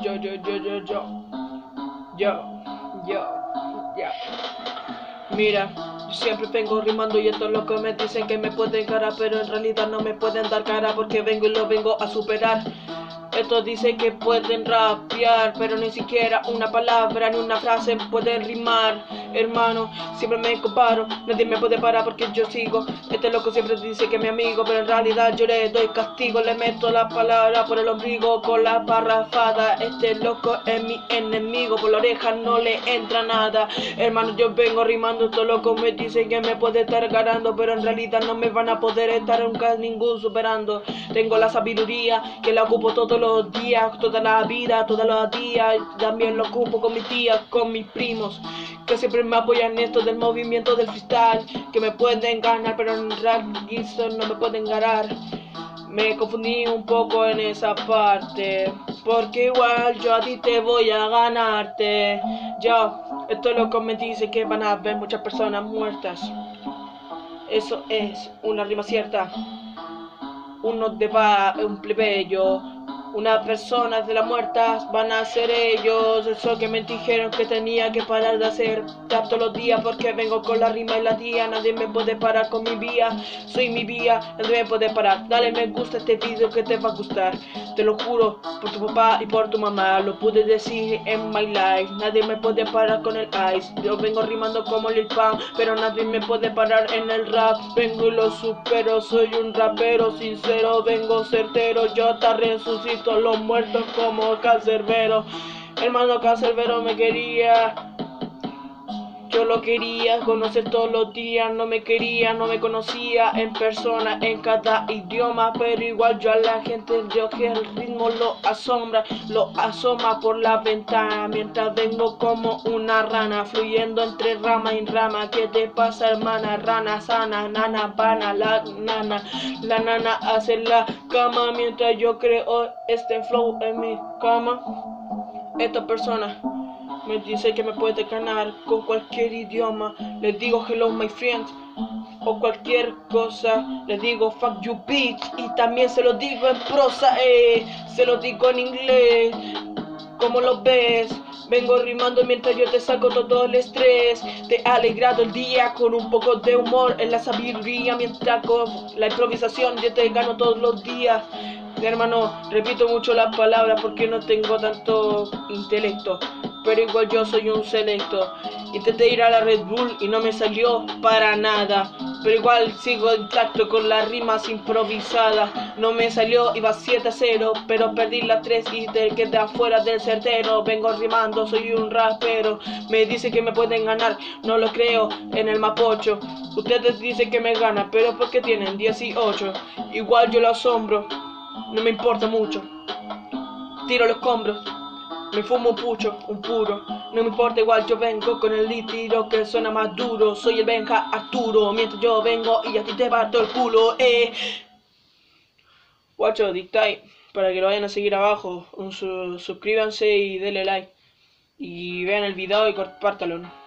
Ya. Mira, yo siempre vengo rimando y estos locos me dicen que me pueden cara, pero en realidad no me pueden dar cara porque vengo y lo vengo a superar. Estos dicen que pueden rapear, pero ni siquiera una palabra ni una frase pueden rimar. Hermano, siempre me comparo, nadie me puede parar porque yo sigo. Este loco siempre dice que es mi amigo, pero en realidad yo le doy castigo. Le meto la palabra por el ombligo con la parrafada. Este loco es mi enemigo, por la oreja no le entra nada. Hermano, yo vengo rimando, estos locos me dicen que me puede estar ganando, pero en realidad no me van a poder estar nunca ningún superando. Tengo la sabiduría que la ocupo todos los días, toda la vida, todos los días. También lo ocupo con mis tías, con mis primos, que siempre me apoyan en esto del movimiento del freestyle, que me pueden ganar, pero en realidad no me pueden ganar. Me confundí un poco en esa parte, porque igual yo a ti te voy a ganarte. Esto es lo que me dice que van a haber muchas personas muertas. Eso es una rima cierta. Un plebeyo, una persona de las muertas van a ser ellos. Eso que me dijeron que tenía que parar de hacer todos los días, porque vengo con la rima y la tía. Nadie me puede parar con mi vía, soy mi vía, nadie me puede parar. Dale me gusta a este video que te va a gustar, te lo juro por tu papá y por tu mamá. Lo pude decir en my life, nadie me puede parar con el ice. Yo vengo rimando como Lil Pump, pero nadie me puede parar en el rap. Vengo y lo supero, soy un rapero sincero, vengo certero. Yo te resucito a los muertos como Cancerbero. Hermano Cancerbero me quería, yo lo quería conocer todos los días, no me quería, no me conocía en persona, en cada idioma, pero igual yo a la gente yo que el ritmo lo asoma por la ventana, mientras vengo como una rana, fluyendo entre rama y rama. ¿Qué te pasa, hermana? Rana sana, nana vana, la nana hace la cama, mientras yo creo este flow en mi cama. Esta persona me dice que me puede ganar con cualquier idioma. Les digo hello my friend o cualquier cosa. Les digo fuck you bitch, y también se lo digo en prosa, se lo digo en inglés. ¿Cómo lo ves? Vengo rimando mientras yo te saco todo el estrés. Te he alegrado el día con un poco de humor en la sabiduría, mientras con la improvisación yo te gano todos los días. Mi hermano, repito mucho las palabras porque no tengo tanto intelecto, pero igual yo soy un selecto. Intenté ir a la Red Bull y no me salió para nada, pero igual sigo intacto con las rimas improvisadas. No me salió, iba 7-0, pero perdí las 3 y te quedé afuera del certero. Vengo rimando, soy un rapero. Me dicen que me pueden ganar, no lo creo en el mapocho. Ustedes dicen que me ganan, pero porque tienen 18. Igual yo lo asombro, no me importa mucho. Tiro los escombros, me fumo un pucho, un puro. No me importa, igual yo vengo con el litiro que suena más duro. Soy el Benja Arturo, mientras yo vengo y a ti te parto el culo, Guacho, dictáis, para que lo vayan a seguir abajo. Suscríbanse y denle like. Y vean el video y compártalo.